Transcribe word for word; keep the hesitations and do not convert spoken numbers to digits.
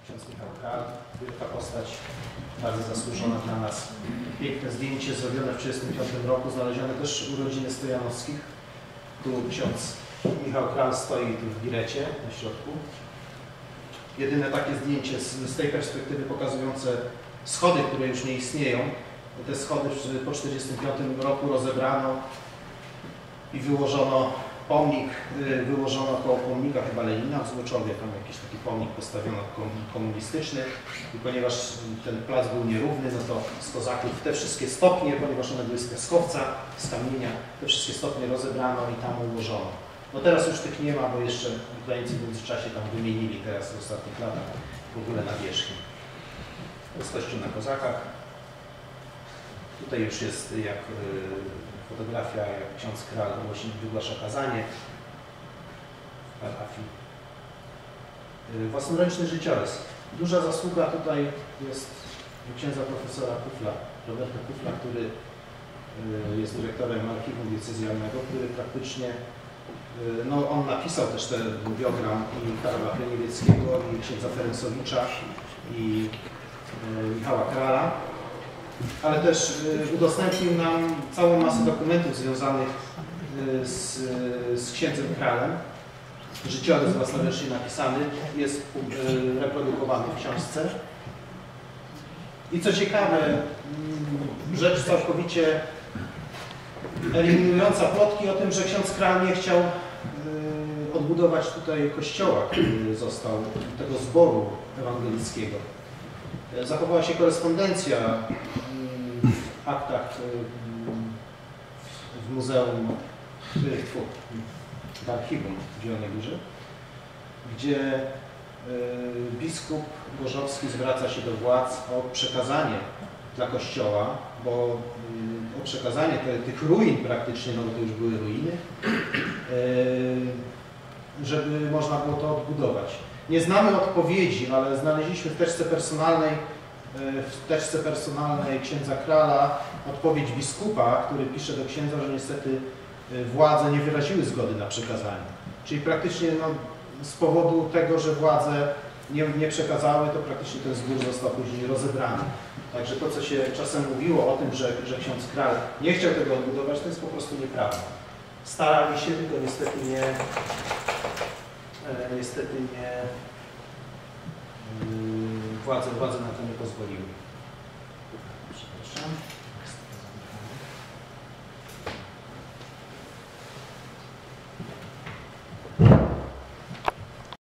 ksiądz Michał Kral, wielka postać, bardzo zasłużona dla nas. Piękne zdjęcie zrobione w tysiąc dziewięćset trzydziestym piątym roku, znalezione też u rodziny Stojanowskich. Tu ksiądz Michał Kral stoi tu w birecie na środku. Jedyne takie zdjęcie z, z tej perspektywy pokazujące schody, które już nie istnieją. Te schody po tysiąc dziewięćset czterdziestym piątym roku rozebrano i wyłożono pomnik, wyłożono koło pomnika chyba Lenina w Złoczowie, tam jakiś taki pomnik postawiono komunistyczny i ponieważ ten plac był nierówny, no to z kozaków te wszystkie stopnie, ponieważ one były z piaskowca, z kamienia, te wszystkie stopnie rozebrano i tam ułożono. No teraz już tych nie ma, bo jeszcze Ukraińcy w międzyczasie tam wymienili teraz w ostatnich latach w ogóle nawierzchnię. To jest kościół na Kozakach. Tutaj już jest jak y, fotografia, jak ksiądz Kral wygłasza kazanie w parafii. Y, własnoręczny życiorys. Duża zasługa tutaj jest księdza profesora Kufla, Roberta Kufla, który y, jest dyrektorem archiwum diecezjalnego, który praktycznie, y, no on napisał też ten biogram i Karola Chmielewskiego, i księdza Ferencowicza, i y, Michała Krala. Ale też y, udostępnił nam całą masę dokumentów związanych y, z, z księdzem Kralem. Życiorys własnoręcznie napisany, jest y, reprodukowany w książce. I co ciekawe, y, rzecz całkowicie eliminująca plotki o tym, że ksiądz Kral nie chciał y, odbudować tutaj kościoła, który został, tego zboru ewangelickiego. Zachowała się korespondencja w aktach w muzeum, w archiwum w Zielonej Górze, gdzie biskup Gorzowski zwraca się do władz o przekazanie dla kościoła, bo o przekazanie te, tych ruin praktycznie, no bo to już były ruiny, żeby można było to odbudować. Nie znamy odpowiedzi, ale znaleźliśmy w teczce personalnej, w teczce personalnej księdza Krala odpowiedź biskupa, który pisze do księdza, że niestety władze nie wyraziły zgody na przekazanie. Czyli praktycznie no, z powodu tego, że władze nie, nie przekazały, to praktycznie ten zbór został później rozebrany. Także to, co się czasem mówiło o tym, że, że ksiądz Kral nie chciał tego odbudować, to jest po prostu nieprawda. Starali się, tylko niestety nie Niestety nie, władze, władze na to nie pozwoliły. Przepraszam.